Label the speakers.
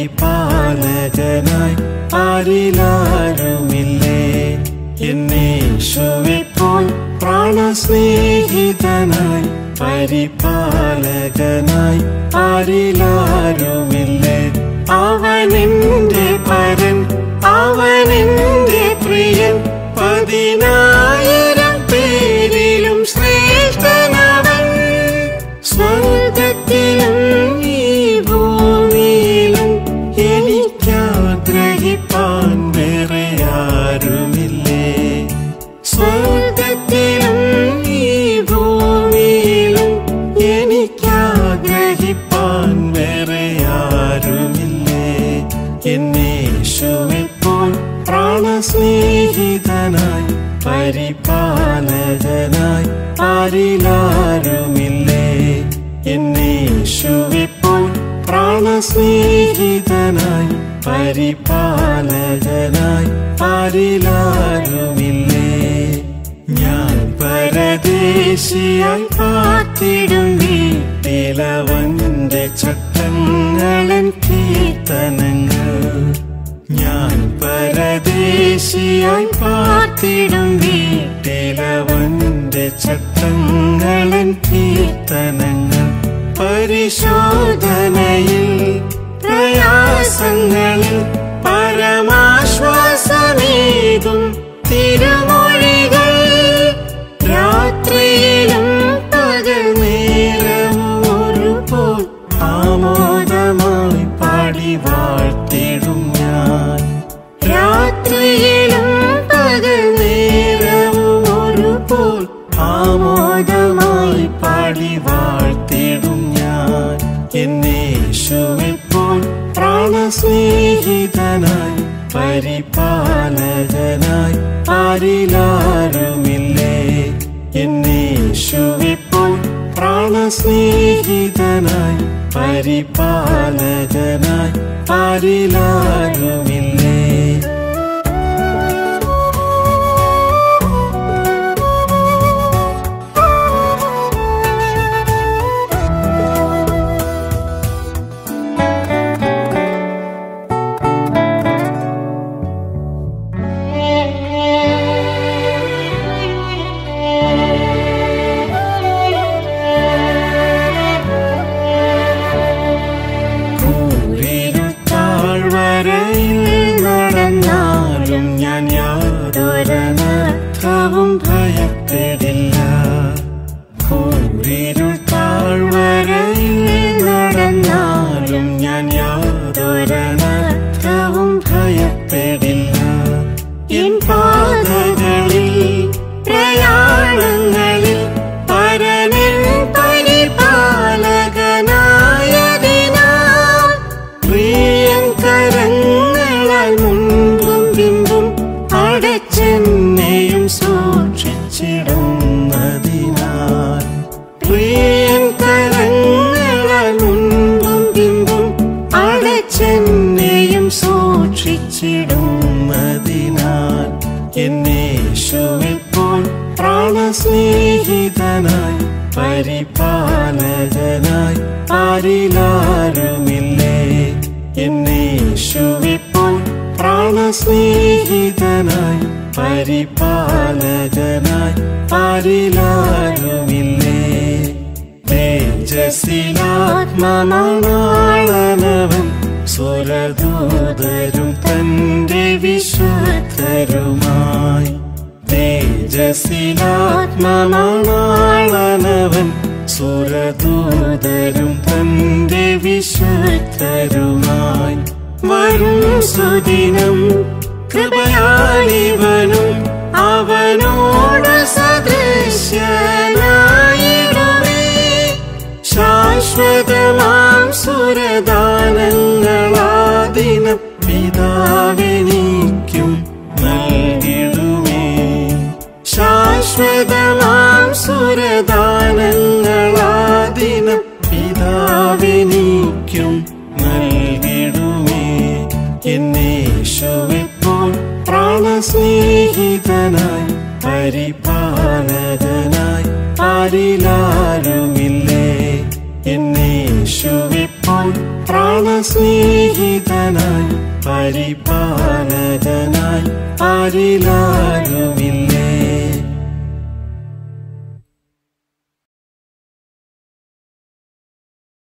Speaker 1: പരിപാലകനായി ആരിലാരുമില്ലേ. എന്നേശുവെപ്പോൾ പ്രാണസ്നേഹിതനായി പരിപാലകനായി ആരിലാരുമില്ലേ. അവനെന്റെ പരൻ, അവനെന്റെ പ്രിയൻ, 10,000 പേരിലും ശ്രേഷ്ഠനവൻ. സ്വർഗത്തിലും ഈ ഭൂമിയിലും എനിക്കാഗ്രഹിപ്പാൻ വേറെ ആരുമില്ലേ. സ്വർഗത്തിലും ഈ ഭൂമിയിലും എനിക്കാഗ്രഹിപ്പാൻ വേറെ ആരുമില്ലേ. എന്നേശുവെപ്പോൾ പ്രാണസ്നേഹിതനായി പരിപാലകനായി ആരിലാരുമില്ലേ. എന്നേശുവെപ്പോൾ പ്രാണസ്നേഹിതനായി പരിപാലകനായി ആരിലാരുമില്ലേ. ഞാൻ പരദേശിയായി പാർത്തിടും വീട്ടിലവന്റെ ചട്ടങ്ങളൻ കീർത്തനങ്ങൾ. ഞാൻ പരദേശിയായി പാർത്തിടും വീട്ടിലവന്റെ ചട്ടങ്ങളൻ കീർത്തനങ്ങൾ. പരിശോധനയിൽ പ്രയാസങ്ങളിൽ പരമാശ്വാസമേകും തിരുമൊഴികൾ. രാത്രിയിലും പകൽ നേരവും ഒരുപോൽ ആമോദമായി പാടി വാഴ്ത്തിടും ഞാൻ. രാത്രിയിലും പകൽ നേരവും ഒരുപോൽ ആമോദമായി പാടി വാഴ്ത്തിടും ഞാൻ. എന്നേശുവെപ്പോൾ പ്രാണസ്നേഹിതനായി പരിപാലകനായി ആരിലാരുമില്ലേ. എന്നേശുവെപ്പോൾ പ്രാണസ്നേഹിതനായി പരിപാലകനായി ആരിലാരുമില്ലേ. നടന്നാലും ഞാൻ യാതൊരനർത്ഥവും ഭയപ്പെടില്ല. കൂരിരുൾ താഴ്വരയിൽ നടന്നാലും ഞാൻ യാതൊരനർത്ഥവും ഭയപ്പെടില്ല. എൻ പാതകളിൽ പ്രയാണങ്ങളിൽ പരനൻ പരിപാലകനായതിനാൽ പ്രിയൻ കരങ്ങളാൽ മുൻപും പിമ്പും അടച്ചെന്നെയും സൂക്ഷിച്ചിടുന്നതിനാൽ. പ്രിയൻ കരങ്ങളാൽ മുൻപും പിമ്പും അടച്ചെന്നെയും സൂക്ഷിച്ചിടുന്നതിനാൽ. എന്നേശുവെപ്പോൾ പ്രാണസ്നേഹിതനായി പരിപാലകനായി ആരിലാരുമില്ലേ. എന്നേശുവെപ്പോൾ പ്രാണസ്നേഹിതനായി പരിപാലകനായി ആരിലാരുമില്ലേ. തേജസ്സിലാത്മനാളനവൻ സുരദൂതരും തന്റെ വിശുദ്ധരുമായി. തേജസ്സിലാത്മനാളനവൻ സുരദൂതരും തന്റെ വിശുദ്ധരുമായി. വരും സുദിനം കൃപയാലിവനും അവനോട് സദൃശ്യനായിടുമേ. ശാശ്വതമാം സുരദാനങ്ങളാദിനം പിതാവെനിക്കും നൽകിടുമേ. ശാശ്വതമാം സുരദാനങ്ങളാദിനം പിതാവെനിക്കും നൽകിടുമേ. എന്നേശുവെപ്പോൾ പ്രാണസ്നേഹിതനായി പരിപാലകനായി ആരിലാരുമില്ലേ. എന്നേശുവെപ്പോൾ പ്രാണസ്നേഹിതനായി പരിപാലകനായി ആരിലാരുമില്ല.